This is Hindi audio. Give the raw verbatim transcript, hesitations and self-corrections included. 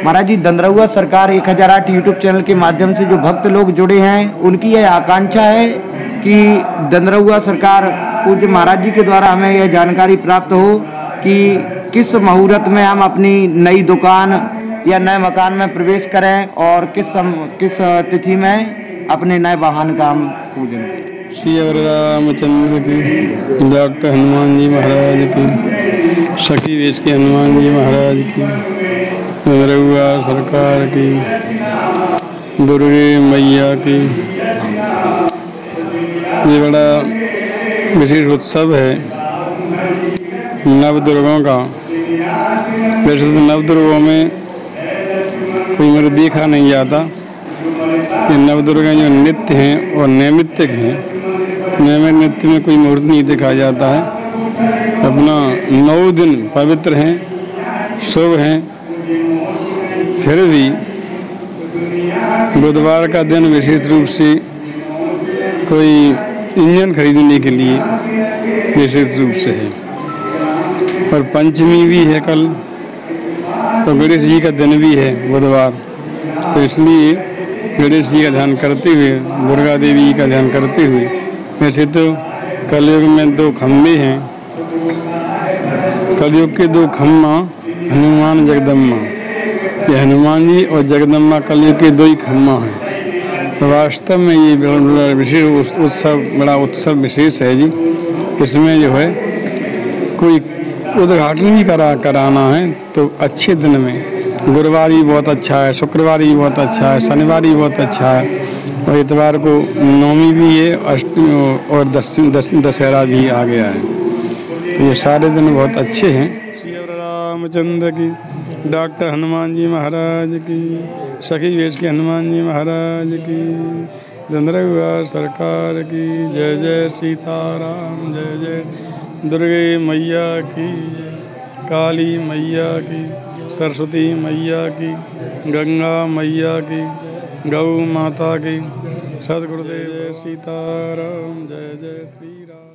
महाराज जी, दंदरौआ सरकार एक हज़ार आठ यूट्यूब चैनल के माध्यम से जो भक्त लोग जुड़े हैं, उनकी यह आकांक्षा है कि दंदरौआ सरकार पूज्य महाराज जी के द्वारा हमें यह जानकारी प्राप्त हो कि किस मुहूर्त में हम अपनी नई दुकान या नए मकान में प्रवेश करें और किस सम, किस तिथि में अपने नए वाहन का हम पूजन करें। श्री रामचंद्र की, डॉक्टर हनुमान जी महाराज की, सखी वेश के हनुमान जी महाराज की, दंदरौआ सरकार की, दुर्गे मैया की। ये बड़ा विशेष उत्सव है नवदुर्गों का। वैसे तो नवदुर्गों में कोई मेरे देखा नहीं जाता। ये नवदुर्गा जो नित्य हैं और नैमित्तिक हैं, नैमित नृत्य में कोई मुहूर्त नहीं देखा जाता है। अपना नौ दिन पवित्र हैं, शुभ हैं। फिर भी बुधवार का दिन विशेष रूप से कोई इंजन खरीदने के लिए विशेष रूप से है। और पंचमी भी है कल, तो गणेश जी का दिन भी है बुधवार। तो इसलिए गणेश जी का ध्यान करते हुए, दुर्गा देवी का ध्यान करते हुए, वैसे तो कलयुग में दो खम्भे हैं। कलयुग के दो खम्भा हनुमान जगदम्बा, ये हनुमान जी और जगदम्बा कलयुग के दो ही खम्भा हैं। तो वास्तव में ये बड़ा विशेष उत्सव, बड़ा उत्सव विशेष है जी। इसमें जो है कोई उद्घाटन भी करा कराना है तो अच्छे दिन में, गुरुवार भी बहुत अच्छा है, शुक्रवार भी बहुत अच्छा है, शनिवार भी बहुत अच्छा है, और इतवार को नवमी भी है, अष्टमी और दस, दस, दशहरा भी आ गया है। तो ये सारे दिन बहुत अच्छे हैं। श्री रामचंद्र की, डॉक्टर हनुमान जी महाराज की, सखी वेश के हनुमान जी महाराज की, दंदरौआ सरकार की। जय जय सीताराम, जय जय दुर्गे मैया की, काली मैया की, सरस्वती मैया की, गंगा मैया की, गौ माता की। सद्गुरुदेव सीताराम, जय जय श्री राम।